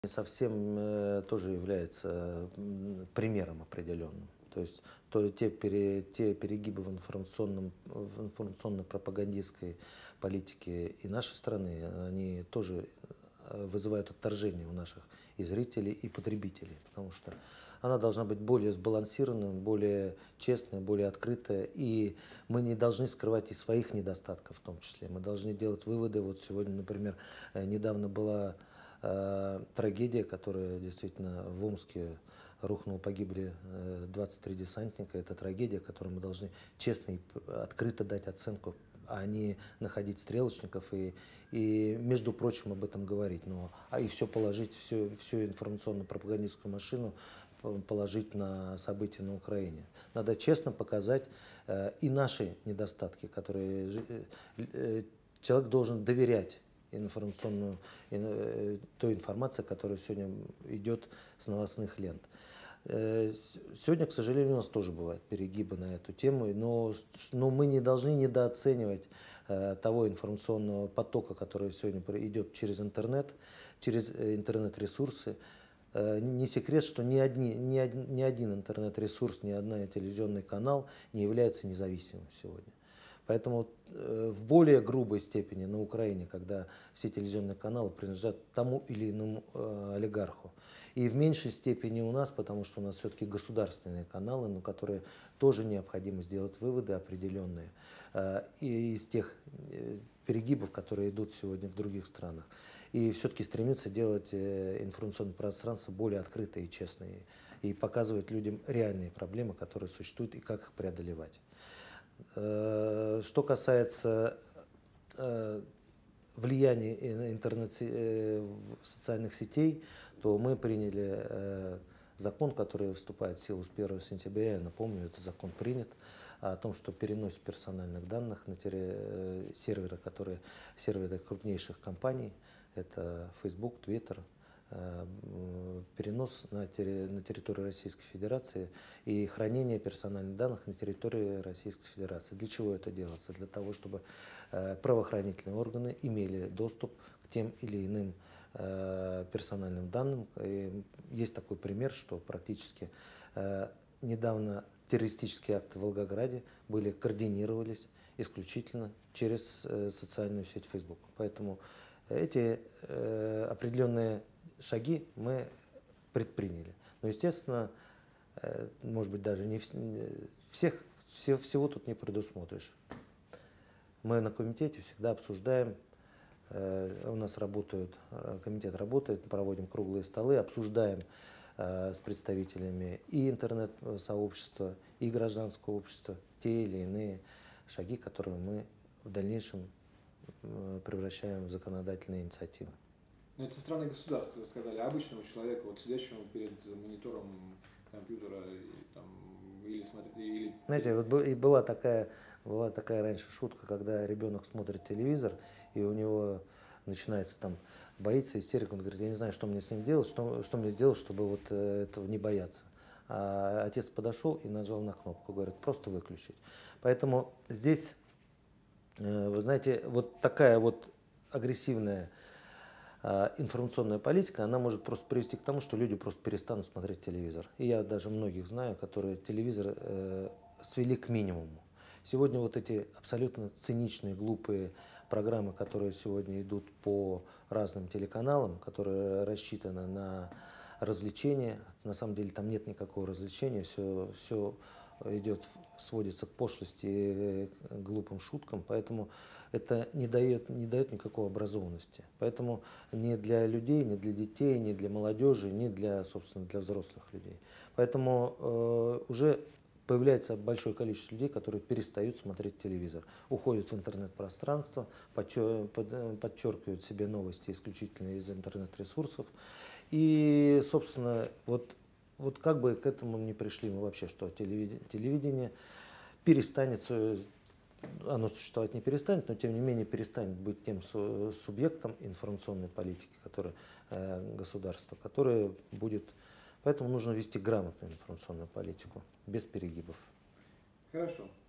Совсем тоже является примером определенным. То есть те перегибы в информационно-пропагандистской политике и нашей страны, они тоже вызывают отторжение у наших и зрителей, и потребителей, потому что она должна быть более сбалансированной, более честной, более открытой, и мы не должны скрывать и своих недостатков в том числе. Мы должны делать выводы. Вот сегодня, например, недавно была трагедия, которая действительно в Омске рухнула, погибли 23 десантника. Это трагедия, которой мы должны честно и открыто дать оценку, а не находить стрелочников и между прочим, об этом говорить. И все положить, всю информационно-пропагандистскую машину положить на события на Украине. Надо честно показать и наши недостатки, которые человек должен доверять той информации, которая сегодня идет с новостных лент. Сегодня, к сожалению, у нас тоже бывают перегибы на эту тему, но мы не должны недооценивать того информационного потока, который сегодня идет через интернет-ресурсы. Не секрет, что ни один интернет-ресурс, ни один телевизионный канал не является независимым сегодня. Поэтому в более грубой степени на Украине, когда все телевизионные каналы принадлежат тому или иному олигарху. И в меньшей степени у нас, потому что у нас все-таки государственные каналы, на которые тоже необходимо сделать выводы определенные и из тех перегибов, которые идут сегодня в других странах. И все-таки стремиться делать информационное пространство более открытое и честное, и показывать людям реальные проблемы, которые существуют, и как их преодолевать. Что касается влияния социальных сетей, то мы приняли закон, который вступает в силу с 1 сентября. Я напомню, этот закон принят о том, что перенос персональных данных на серверы крупнейших компаний, это Facebook, Twitter, перенос на территорию Российской Федерации и хранение персональных данных на территории Российской Федерации. Для чего это делается? Для того, чтобы правоохранительные органы имели доступ к тем или иным персональным данным. И есть такой пример, что практически недавно террористические акты в Волгограде координировались исключительно через социальную сеть Facebook. Поэтому эти определенные шаги мы предприняли. Но, естественно, может быть, даже всего тут не предусмотришь. Мы на комитете всегда обсуждаем, у нас комитет работает, проводим круглые столы, обсуждаем с представителями и интернет-сообщества, и гражданского общества те или иные шаги, которые мы в дальнейшем превращаем в законодательные инициативы. Но это со стороны государства, вы сказали, а обычному человеку, вот сидящему перед монитором компьютера или... Знаете, вот и была такая раньше шутка, когда ребенок смотрит телевизор, и у него начинается там, боится, истерика, он говорит, я не знаю, что мне с ним делать, что мне сделать, чтобы вот этого не бояться. А отец подошел и нажал на кнопку, говорит, просто выключить. Поэтому здесь, вы знаете, вот такая вот агрессивная информационная политика, она может просто привести к тому, что люди просто перестанут смотреть телевизор. И я даже многих знаю, которые телевизор свели к минимуму. Сегодня вот эти абсолютно циничные, глупые программы, которые сегодня идут по разным телеканалам, которые рассчитаны на развлечения, на самом деле там нет никакого развлечения, все сводится к пошлости и к глупым шуткам, поэтому это не дает никакой образованности. Поэтому ни для людей, ни для детей, ни для молодежи, ни для, собственно, для взрослых людей. Поэтому уже появляется большое количество людей, которые перестают смотреть телевизор, уходят в интернет-пространство, подчеркивают себе новости исключительно из интернет-ресурсов. И, собственно, вот как бы к этому не пришли мы вообще, что телевидение перестанет, оно существовать не перестанет, но тем не менее перестанет быть тем субъектом информационной политики, государства, которое будет. Поэтому нужно вести грамотную информационную политику, без перегибов. Хорошо.